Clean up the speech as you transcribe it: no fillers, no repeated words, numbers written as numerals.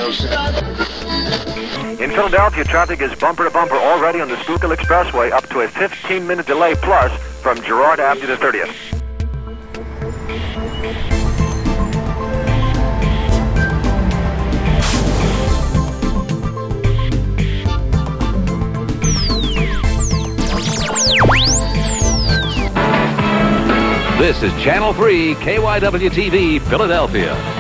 In Philadelphia, traffic is bumper to bumper already on the Schuylkill Expressway, up to a 15-minute delay plus from Girard Avenue to 30th. This is Channel 3 KYW-TV, Philadelphia.